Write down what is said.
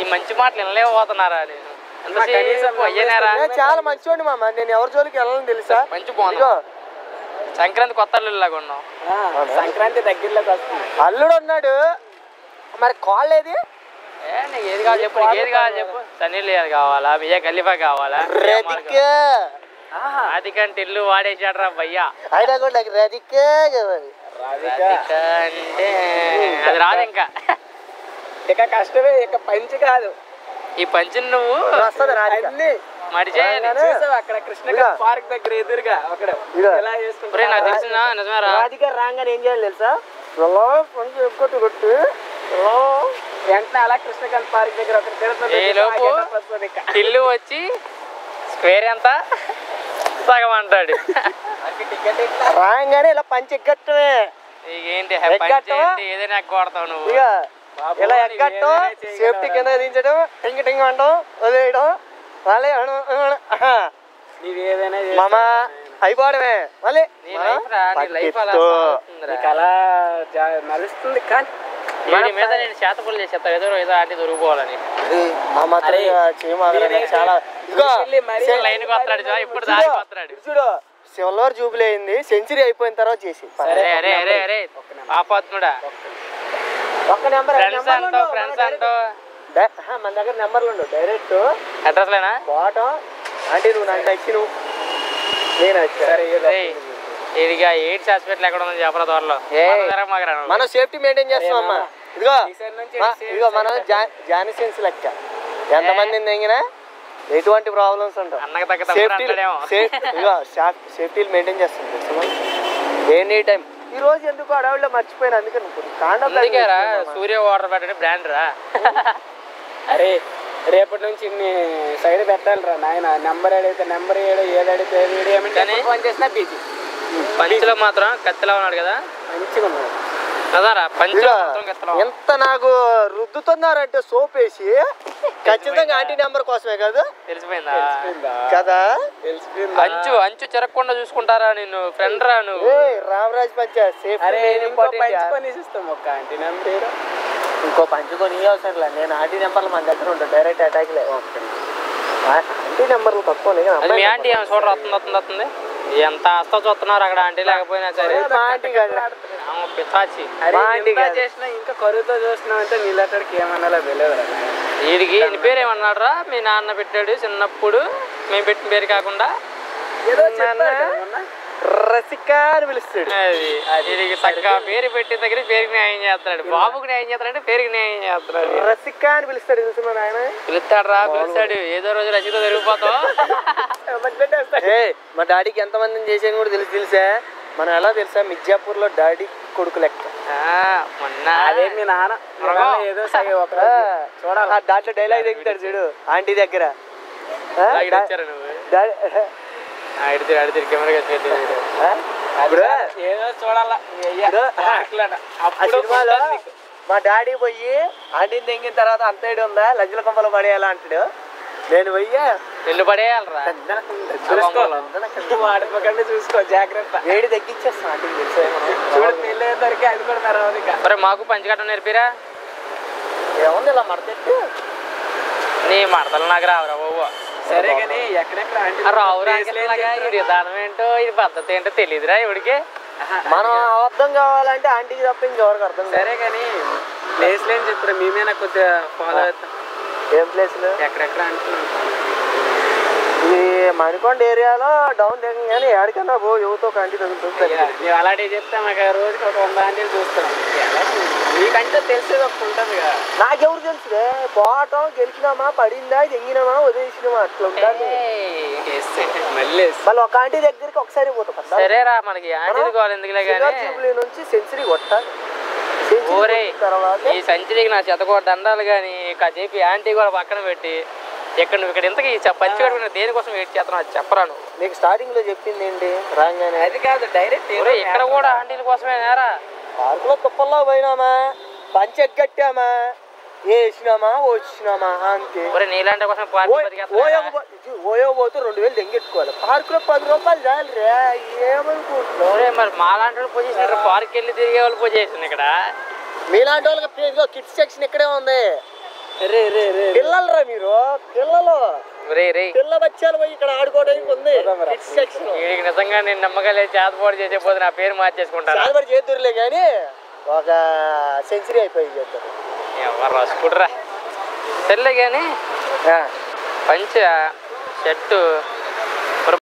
ఈ మంచి మాటలు వినలేకపోతున్నారా నేను చాలా మంచివాడిని మామ, నేను ఎవరి జోలికి వెళ్ళాలని తెలుసా. మంచి బాగుంది. సంక్రాంతి కొత్త అల్లులాగా ఉన్నావు. సంక్రాంతి దగ్గరలోకి వస్తుంది. అల్లుడు ఉన్నాడు మరి, కాల్ ఏది? నీకు ఏది కావాలి చెప్పు, నీకు ఏది కావాలి చెప్పు. సన్నీ లియోన్ కావాలా, మియా ఖలీఫా కావాలా? రాధికంటే ఇల్లు వాడేసాడు రా భయ్యా. అయినా కూడా నాకు రాధికా కావాలి. రాధిక అంటే అది రాదు ఇంకా. ఇక కష్టమే, ఇక పంచి కాదు. ఈ పంచిని నువ్వు అక్కడ కృష్ణ పార్క్ దగ్గర ఎదురుగా నాకు తెలిసిన నిజమే. రాధిక రాగానే ఏం చేయాలి తెలుసా, కొట్టు కొట్టు వెంటనే అలా కృష్ణకాంత్ పార్క్ దగ్గర ఇల్లు వచ్చి స్క్వేర్ ఎంత సగం అంటాడు. రాగానే ఇలా పంచి ఎక్కట్టమే. ఏంటి ఏదైనా కొడతావు నువ్వు. ఇలా ఎక్కట్టం, సేఫ్టీ కింద దించడం, టింగ్ టింగ్ అనడం, వదిలేయడం, మళ్ళీ మామ అయిపోవడమే. మళ్ళీ అలా నడుస్తుంది. కానీ మీద నేను చేతపల్లి చేసేస్తా, ఏదో ఏదో ఆంటీ దొరికిపోవాలని. చాలా లైన్ వస్తాడు ఇప్పుడు దారిపోతున్నాడు చూడు. సిల్వర్ జూబిలీ అయింది, సెంచరీ అయిపోయిన తర్వాత చేసి. అరే అరే అరే అరే పాపాత్ముడా, ఒక్క నెంబర్ ఫ్రెండ్స్ అంటూ మన దగ్గర నెంబర్లు ఉండవు. డైరెక్ట్ అడ్రస్ లేనా పోవటం అంటే నువ్వు నాకు నచ్చి నువ్వు ఇదిగా ఎయిడ్స్ హాస్పిటల్ ఎక్కడ ఉందని చెప్పరా త్వరలో. మనం సేఫ్టీ మెయింటైన్ చేస్తాం అమ్మా. ఇదిగో మనం జానిసెన్స్ లెక్క ఎంతమంది తెగినా ఎటువంటి ప్రాబ్లమ్స్ ఉంటాయి. సేఫ్టీ మెయింటైన్ చేస్తాం ఎనీ టైం. ఈ రోజు ఎందుకు అడవుల్లో మర్చిపోయినా, అందుకని సూర్య వాటర్ పెట్టండి బ్రాండ్ రా. అరే రేపటి నుంచి సైడ్ పెట్టాలి రా నాయన. నెంబర్ ఏడైతే నెంబర్ ఏదైతే ఫోన్ చేసినా బీజీ. పంచిలో మాత్రం కత్తిలా ఉన్నాడు కదా, మంచిగా ఉన్నాడు కదారా. ఎంత నాకు రుద్దుతున్నారంటే సోప్ వేసి, ఖచ్చితంగా ఆంటీ నెంబర్ కోసమే కదా. తెలిసిపోయిందా కదా, అంచు అంచు చెరగకుండా చూసుకుంటారా నిన్ను. ఫ్రెండ్ రా నువ్వు. రామరాజ్ పంచాయత్ ఇంకో పంచుకొని అవసరం. నేను ఆంటీ నెంబర్లు మన దగ్గర ఉంటాను, డైరెక్ట్ అటాక్ లేదు. ఆంటీ నెంబర్లు తక్కువ. మీ ఆంటీ ఏమైనా చూడరు వస్తుంది ఎంత ఆస్తా చూస్తున్నారు అక్కడ. ఆంటీ లేకపోయినా సరే పిచ్చాచి చేసినా ఇంకా కరువుతో చూసినా అంటే నీళ్ళకి ఏమన్నా వెళ్ళేవారు. వీడికి నీ పేరు ఏమన్నాడు రా మీ నాన్న పెట్టాడు చిన్నప్పుడు, మేము పెట్టిన పేరు కాకుండా రసిక అని పిలుస్తాడు. వీడికి చక్కగా పేరు పెట్టిన దగ్గర పేరుకి న్యాయం చేస్తున్నాడు. బాబుకి న్యాయం చేస్తాడంటే పేరుకి న్యాయం చేస్తున్నాడు. రసిక అని పిలుస్తాడు. తెలుసు ఆయన పిలుస్తాడు రా, పిలుస్తాడు. ఏదో రోజు రసిక దొరికిపోతావు. మా డాడీకి ఎంతమందిని చేసేది కూడా తెలుసా. మనం ఎలా తెలుసా, మిర్జాపూర్ లో డాడీ కొడుకు లెక్క. మొన్న అదే మీ నాన్న ఏదో చూడాలి దాంట్లో డైలాగ్ దిగుతాడు చూడు ఆంటీ దగ్గర. సినిమాలో మా డాడీ పోయి ఆంటీని తెంగిన తర్వాత అంతేడు ఉందా లజ్జల కొంపలు పడేయాలా అంటాడు. నేను పోయ్యా ఎల్లు పడేయాలరా, చూసుకో జాగ్రత్త. వేడి తగ్గించేస్తాను ఆంటీకి తెలుసా. అది కూడా మరి మాకు పంచకట్టం నేర్పిరా. ఏముంది ఇలా మడతెట్టు నీ మడతలు నాకు రావురా బాబు. సరే కానీ ఎక్కడెక్కడ రావురా ఇది విధానం ఏంటో ఇది పద్ధతి ఏంటో తెలియదురా ఇవిడికి. మనం అర్థం కావాలంటే ఆంటీకి తప్ప ఇంకెవరికి అర్థం. సరే కానీ ప్లేస్ లేని చెప్తారా మేమేనా కొద్దిగా ఫాలో అవుతాం. ఏం ప్లేస్లు ఎక్కడెక్కడ అంటున్నాం. ఈ మణికొండ ఏరియాలో డౌన్ దిగగానే ఎక్కడికన్నా పో యువత ఒక ఆంటీ తగులుతుంది. మేము అలాంటివి చెప్తా మాకు రోజుకి ఒక 100 ఆంటీలు చూస్తాం. మీకంటే తెలిసేది ఒకటి ఉంటుంది కదా. నాకెవరు తెలుసుదే, పోవటం గెలిచినామా పడిందా ఎంగినామా వదిలేసినామా అట్లా ఉంటుంది. మళ్ళీ ఒక ఆంటీ దగ్గరికి ఒకసారి పోతాం. సరేరా మనకి నుంచి సెంచరీ కొట్టాలి. ఈ సెంచరీకి నా చెత్తకూర దండాలు కానీ కాసేపు ఆంటీ కూడా పక్కన పెట్టి ఇక్కడ నువ్వు ఇక్కడ ఇంతకీ పంచి కట్టుకున్న దేనికోసం వెయిట్ చేస్తున్నావు అది చెప్పరా. నువ్వు నీకు స్టార్టింగ్ లో చెప్పింది ఏంటి రాగానే అది కాదు డైరెక్ట్ ఇక్కడ కూడా ఆంటీల కోసమే నేరా. పార్కులో తుప్పల్లో పోయినామా పంచి ఎగ్గట్టామా వేసినామా వచ్చినామా అంతే. నీలాంటి కోసం ఓయో పోతే 2000 దెంగెట్టుకోవాలి. పార్కులో 10 రూపాయలు చాలు రే ఏమనుకుంటున్నావు. మరి మాలాంటి వాళ్ళు పొజిషన్ పార్క్ వెళ్ళి తిరిగే వాళ్ళు పొజిషన్ ఇక్కడ. మీలాంటి వాళ్ళకి కిడ్స్ సెక్షన్ ఇక్కడే ఉంది. పిల్లలరా మీరు పిల్లలు పిల్ల బచ్చాలు పోయి ఇక్కడ ఆడుకోవడానికి ఉంది. వీడికి నిజంగా నేను నమ్మకాలే చేతపాటు చేసే పోతే నా పేరు మార్చేసుకుంటాను. చేతపాటు చేతురులే కానీ ఒక సెంచరీ అయిపోయి చేస్తారు. ఎవరు రాసుకుంటారా సర్లే కానీ పంచ షర్టు